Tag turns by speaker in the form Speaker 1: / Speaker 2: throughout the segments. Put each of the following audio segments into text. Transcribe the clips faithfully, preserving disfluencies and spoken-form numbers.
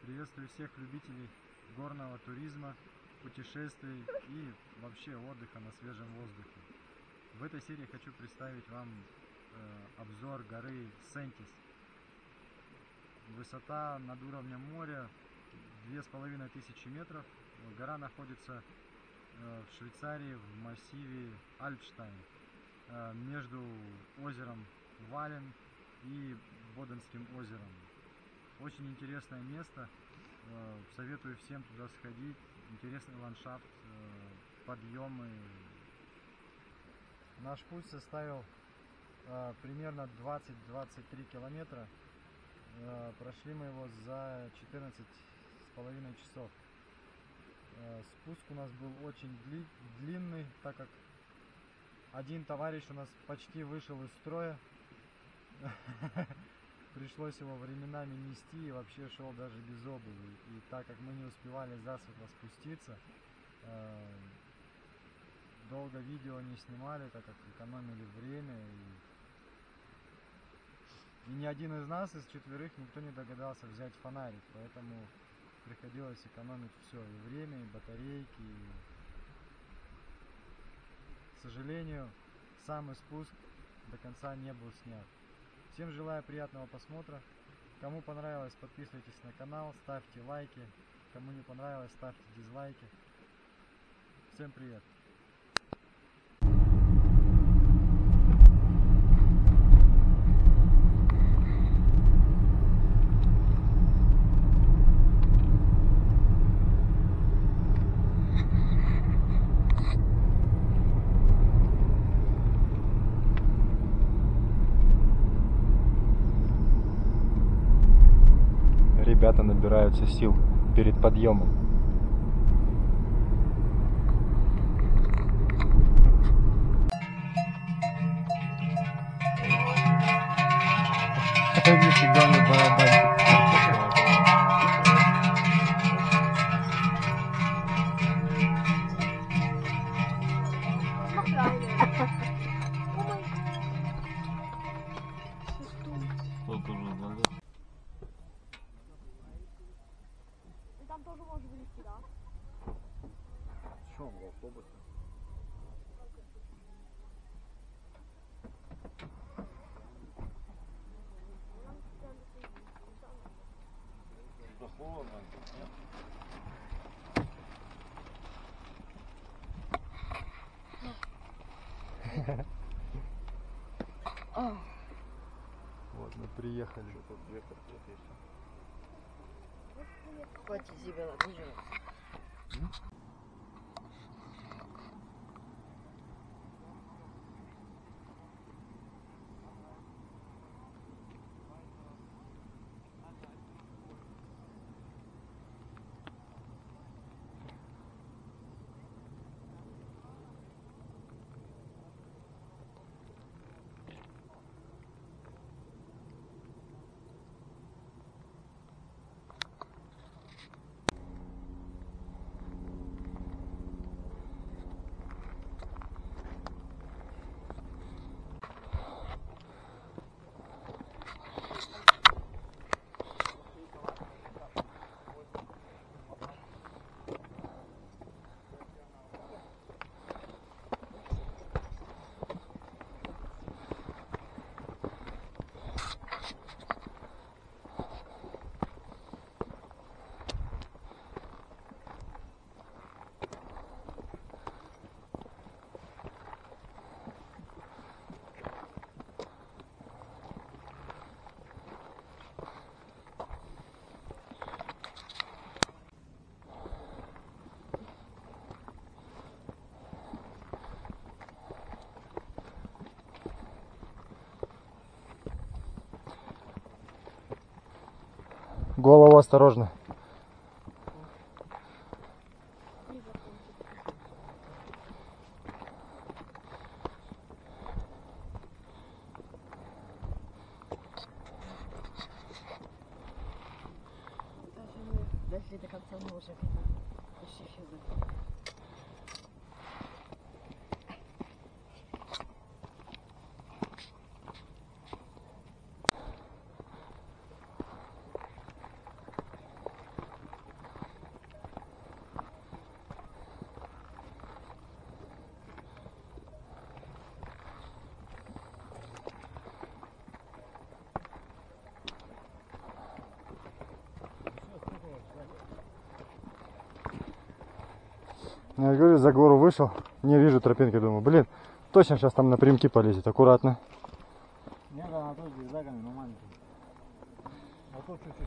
Speaker 1: Приветствую всех любителей горного туризма, путешествий и вообще отдыха на свежем воздухе. В этой серии хочу представить вам э, обзор горы Сентис. Высота над уровнем моря две с половиной тысячи метров. Гора находится э, в Швейцарии, в массиве Альпштайн, э, между озером Вален и Боденским озером. Очень интересное место, э, советую всем туда сходить. Интересный ландшафт, э, подъемы. Наш путь составил э, примерно двадцать-двадцать три километра. Э, прошли мы его за четырнадцать с половиной часов. Э, спуск у нас был очень дли длинный, так как один товарищ у нас почти вышел из строя. Пришлось его временами нести и вообще шел даже без обуви. И так как мы не успевали засветло спуститься, э, долго видео не снимали, так как экономили время. И, и ни один из нас, из четверых, никто не догадался взять фонарик. Поэтому приходилось экономить все, и время, и батарейки. И... К сожалению, самый спуск до конца не был снят. Всем желаю приятного просмотра. Кому понравилось, подписывайтесь на канал, ставьте лайки. Кому не понравилось, ставьте дизлайки. Всем привет! Ребята набираются сил перед подъемом. Нифига не барабан.
Speaker 2: Там тоже можешь вылезти, да?
Speaker 1: Что, в автобусе? Да холодно. Вот мы приехали. Тут две картинки еще.
Speaker 3: Хватит себя обижать.
Speaker 1: Голову осторожно.
Speaker 3: Дошли до конца, мы уже почти все закрыли.
Speaker 1: Я говорю, за гору вышел, не вижу тропинки, думаю, блин, точно сейчас там напрямки полезет, аккуратно.
Speaker 4: Не, да, она тоже зигзагами, но маленький. А то чуть-чуть.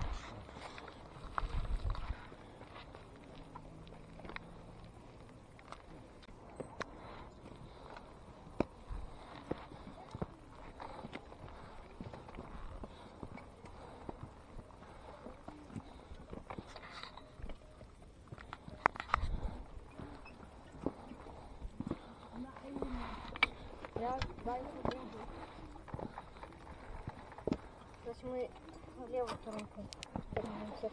Speaker 2: Я дальше буду. То есть мы в левую сторону вернемся.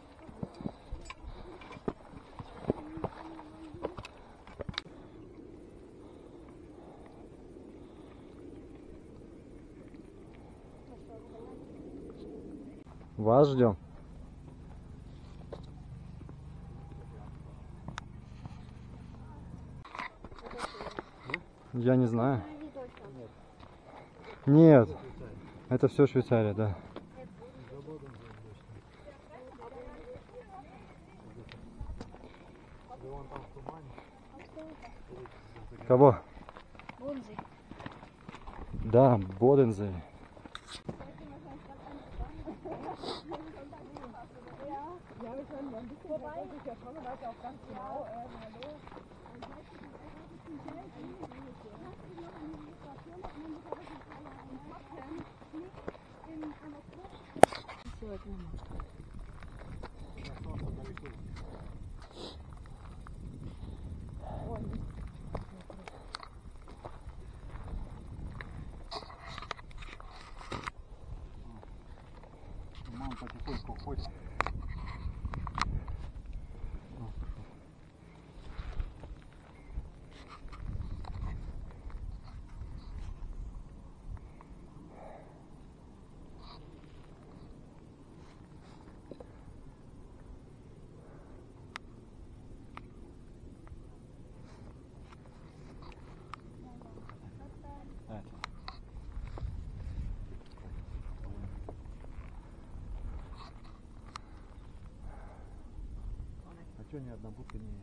Speaker 1: Вас ждем. Я не знаю. Нет, это все Швейцария, да. Кого?
Speaker 2: Бонзи.
Speaker 1: Да, Бодензей.
Speaker 4: Мама потихоньку ходит. А что ни одна будка не...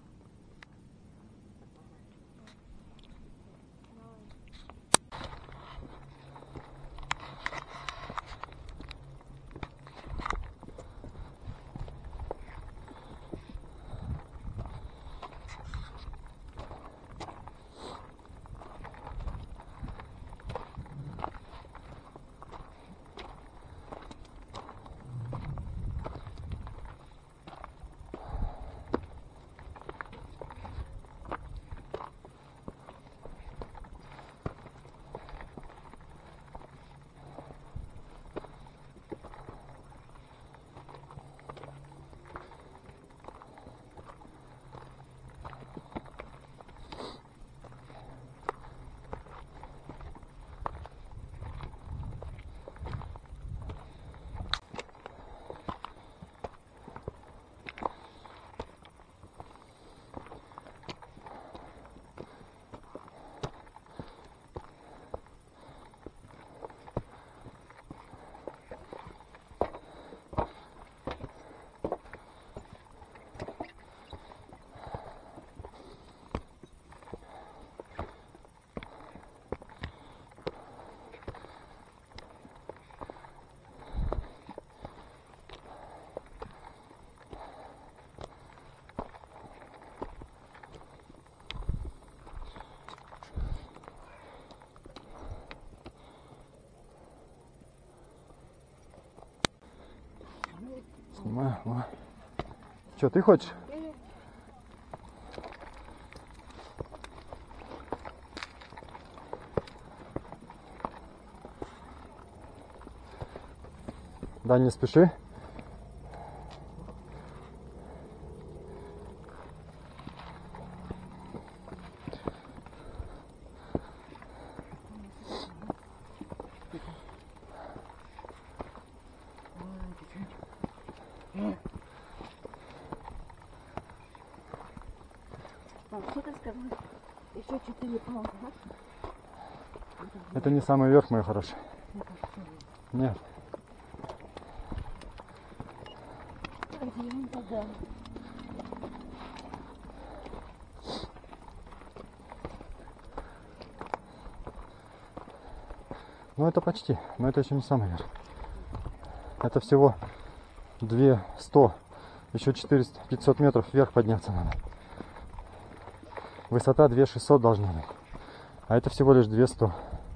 Speaker 1: Снимаю. Что, ты хочешь? Да, не спеши.
Speaker 3: Что ты сказал? Еще четыре палки, да?
Speaker 1: Это не самый верх, мой хороший. Нет.
Speaker 3: Где он тогда?
Speaker 5: Ну это почти, но это еще не самый верх. Это всего две сто, еще четыреста пятьсот метров вверх подняться надо. Высота две шестьсот должна быть, а это всего лишь две сто.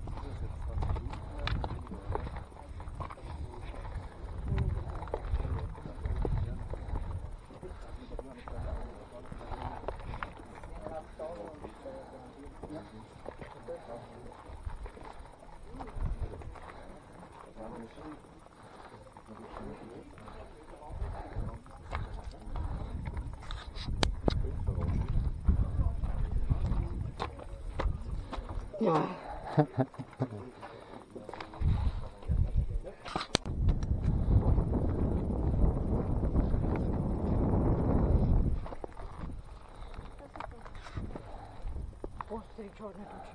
Speaker 3: Острый черный тучи.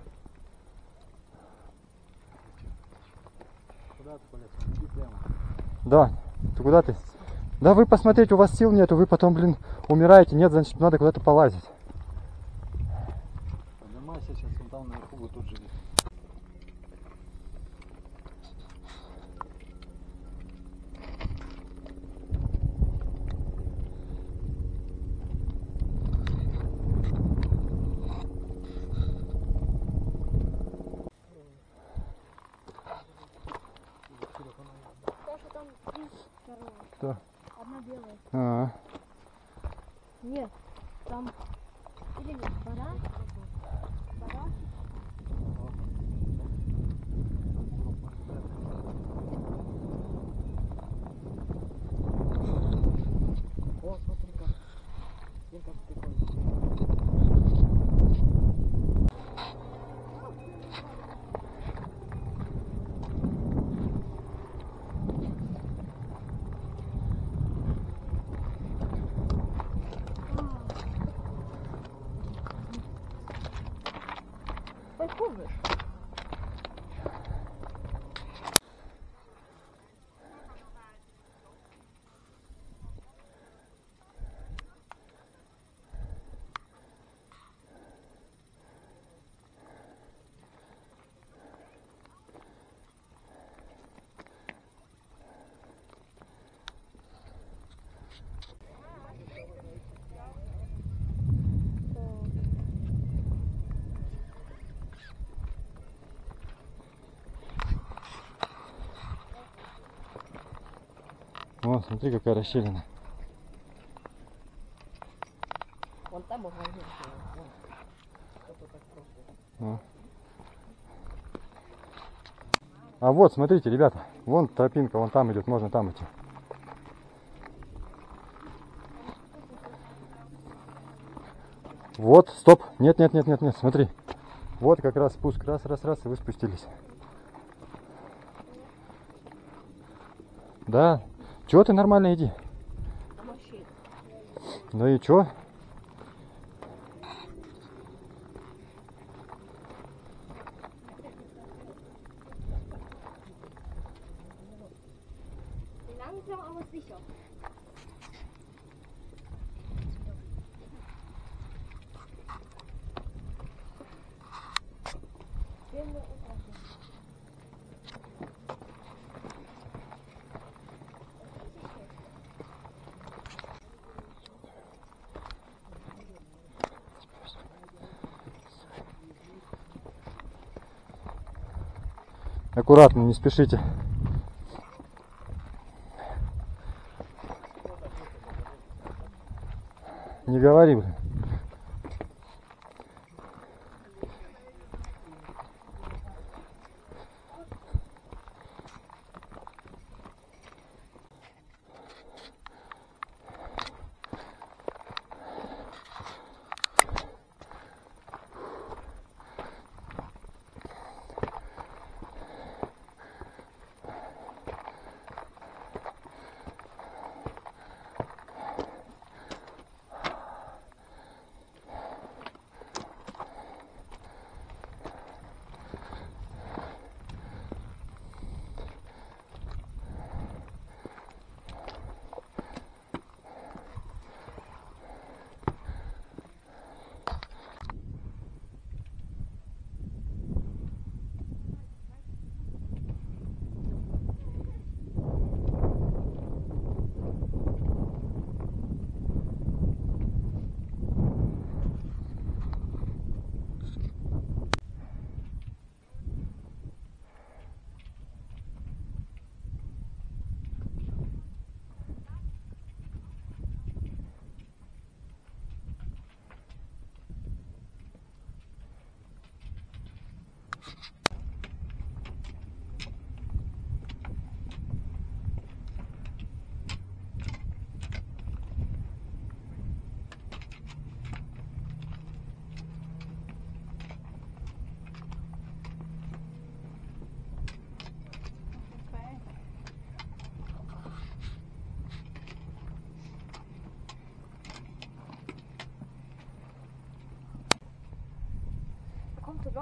Speaker 4: Куда ты полез? Иди прямо.
Speaker 5: Да, ты куда ты? Да вы посмотрите, у вас сил нету, вы потом, блин, умираете. Нет, значит, надо куда-то полазить.
Speaker 4: Поднимайся сейчас, он там наверху будет тут живет.
Speaker 2: Саша, там три стороны.
Speaker 5: Что?
Speaker 2: Одна белая.
Speaker 5: А,
Speaker 2: Нет, там... Или нет, вода? Вода?
Speaker 3: О, смотри-ка. Смотри, как прикольно.
Speaker 2: Кайфуешь?
Speaker 5: вон, смотри, какая расщелина.
Speaker 3: Вон там можно увидеть. Вон. Что-то так просто.
Speaker 5: А. А вот, смотрите, ребята, вон тропинка, вон там идет, можно там идти. Вот, стоп, нет, нет, нет, нет, нет, смотри. Вот как раз спуск, раз, раз, раз, и вы спустились. Да, чего ты нормально иди. Ну и чё?
Speaker 2: Langsam, aber sicher.
Speaker 5: Аккуратно, не спешите. Не говори, блин.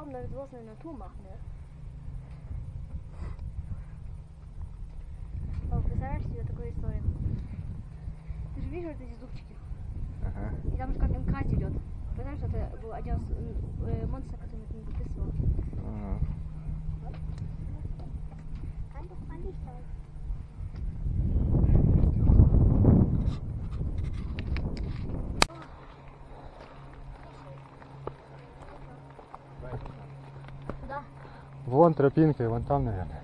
Speaker 2: glauben, dass wir draußen in der Natur machen, ne? Вот, представляешь себе такую историю? Ты же видишь вот эти зубчики?
Speaker 5: Ага.
Speaker 2: И там же как МК идет. Представляешь, что это был один из э, монстров, который это не подписывал.
Speaker 5: Ага.
Speaker 2: Куда?
Speaker 5: Вон тропинка, и вон там, наверное.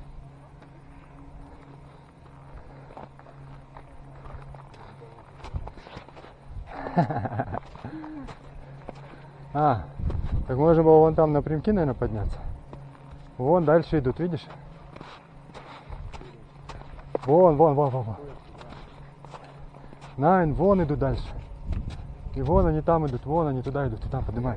Speaker 5: А, так можно было вон там напрямки, наверное, подняться. Вон дальше идут, видишь? Вон, вон, вон, вон, вон. Найн, вон идут дальше. И вон они там идут, вон они туда идут, и там поднимай.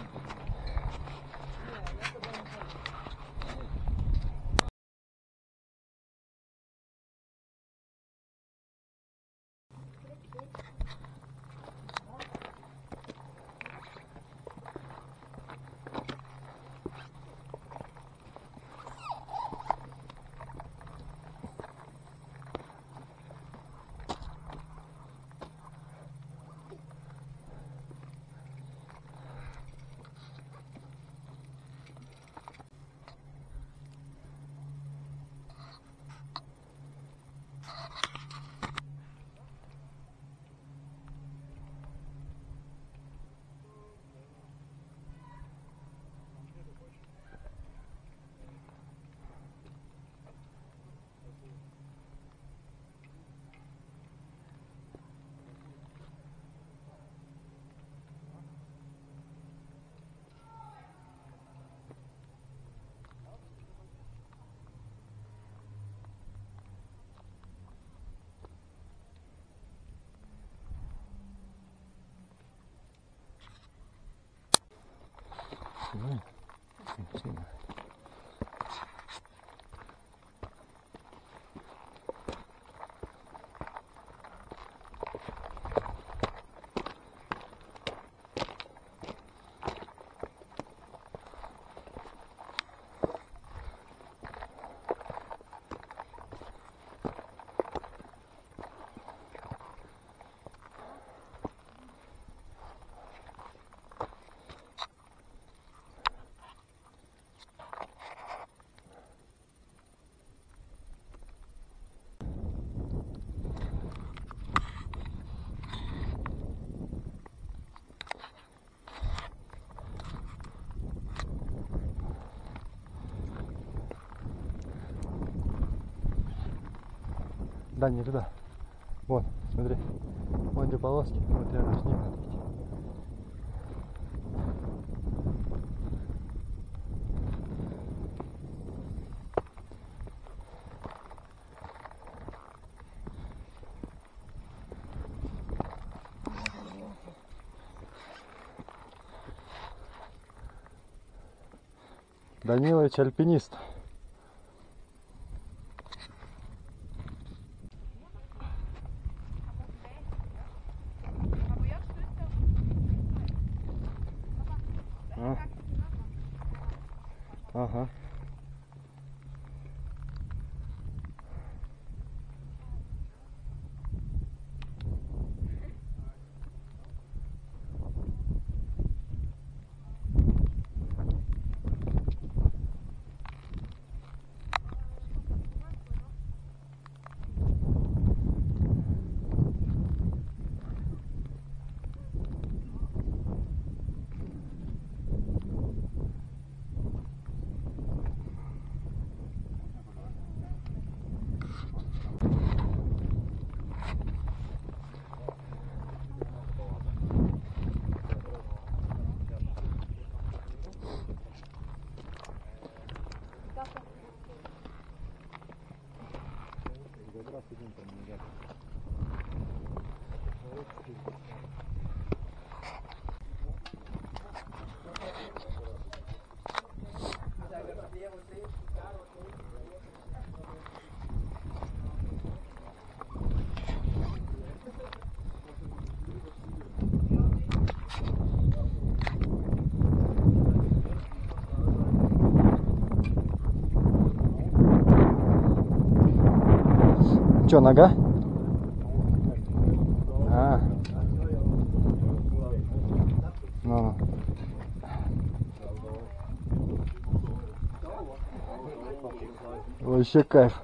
Speaker 5: Снимай. Снимай. Да, не туда. Вон, смотри. Вон где полоски. Вот рядом с ним надо идти. Данилович альпинист. А? Ага. Че, нога? А. Ну. Вообще кайф.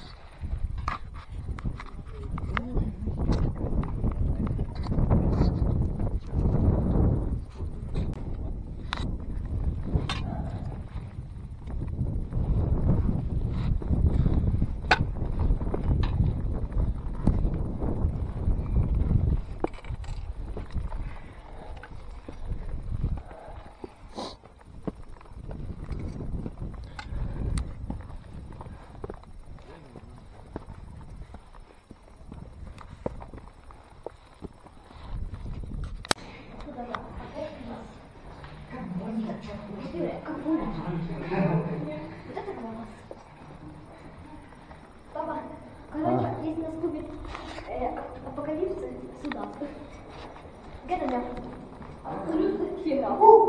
Speaker 2: Папа, короче, если наступит э, апокалипсис, сюда. Где-то я. Хера.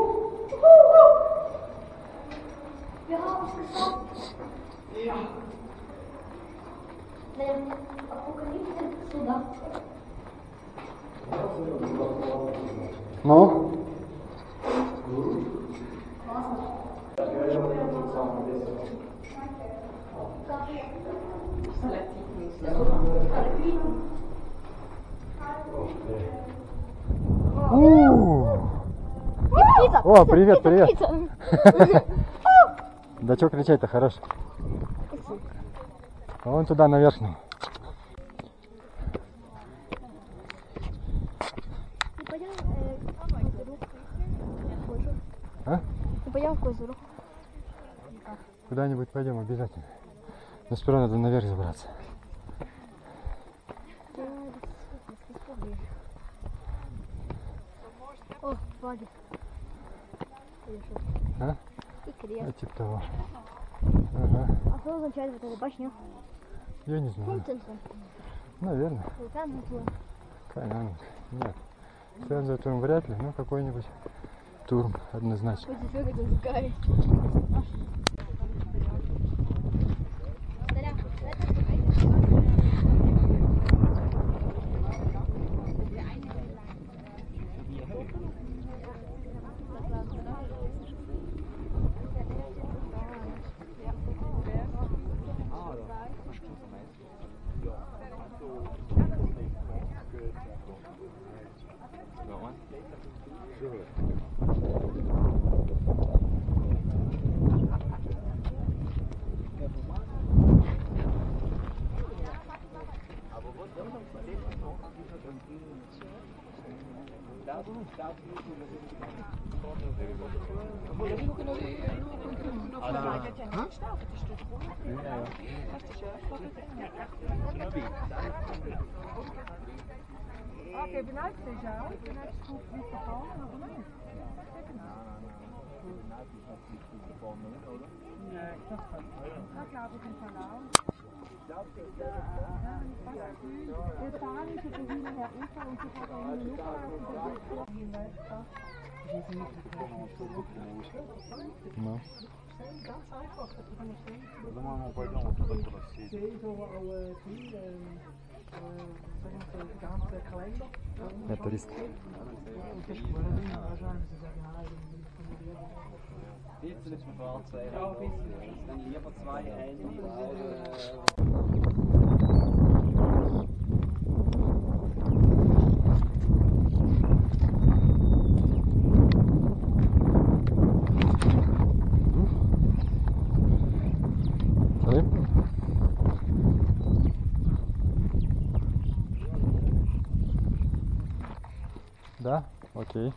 Speaker 2: Wir haben es geschafft. Ja. Naja, Apokalypse, сюда.
Speaker 5: Ну?
Speaker 2: Птица!
Speaker 5: О, привет, привет!
Speaker 2: Птица!
Speaker 5: Да что кричать-то, хорош. Вон туда, наверх.
Speaker 2: Мы пойдем э, к озеру.
Speaker 5: А?
Speaker 2: Мы пойдем к озеру.
Speaker 5: Куда-нибудь пойдем обязательно. Но сперва надо наверх забраться.
Speaker 2: О, флаги.
Speaker 5: А?
Speaker 2: И крест.
Speaker 5: А, типа того. Ага.
Speaker 2: А что означает вот эта башня?
Speaker 5: Я не знаю.
Speaker 2: Центр.
Speaker 5: Наверное.
Speaker 2: Вулкан Натура.
Speaker 5: Конечно. Нет. Связан за турм вряд ли, но какой-нибудь турм однозначно.
Speaker 2: Вот здесь выглядит Гари.
Speaker 6: Okay, benauwd is jou. Benauwd is goed niet gevallen, maar benauwd. Nee, ik dacht dat. Dat laat ik in Palau. Der spanische Berliner Herr Ufer und die hat auch eine Luftwaffe
Speaker 5: Ну.
Speaker 4: Думаю, мы пойдем вот туда, куда все.
Speaker 5: Это риск.
Speaker 7: Jetzt ist mir vor zwei Jahren. Dann hier vor zwei Jahren.
Speaker 5: Да? Окей.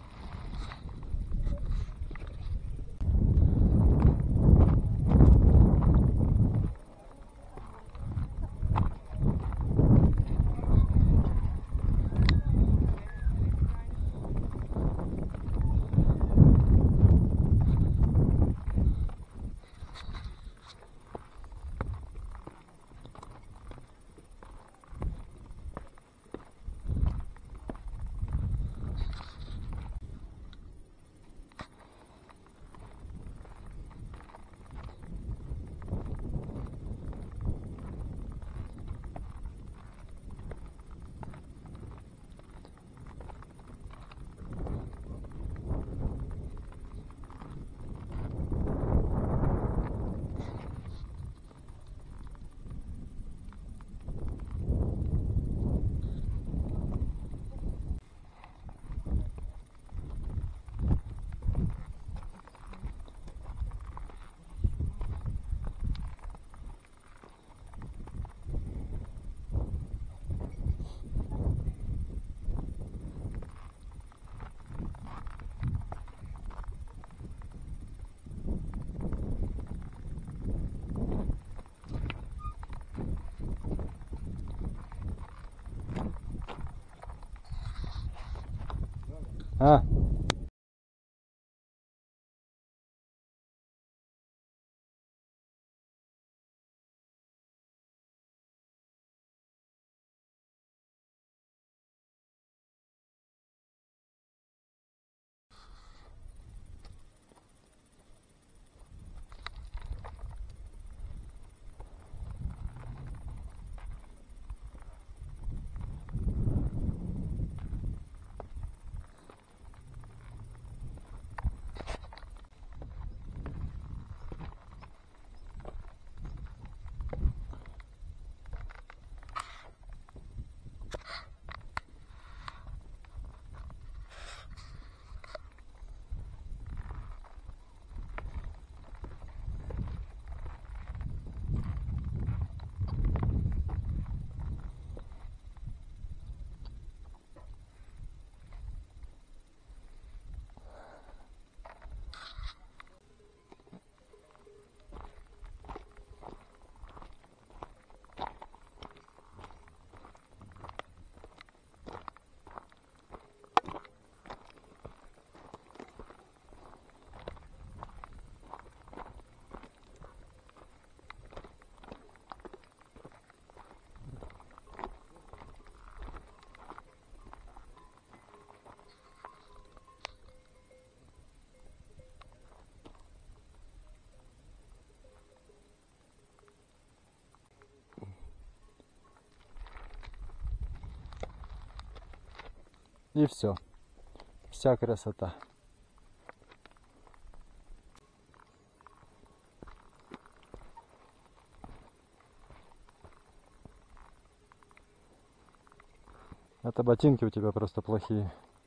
Speaker 5: А? И все. Вся красота. Это ботинки у тебя просто плохие.